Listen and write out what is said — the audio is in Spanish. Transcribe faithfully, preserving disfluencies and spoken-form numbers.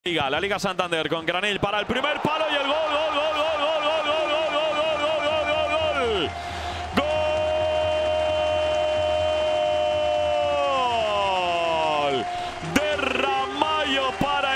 Liga, la Liga Santander con Granell para el primer palo y el gol, gol, gol, gol, gol, gol, gol, gol, gol, gol, gol, gol, gol, gol, gol de Ramallo para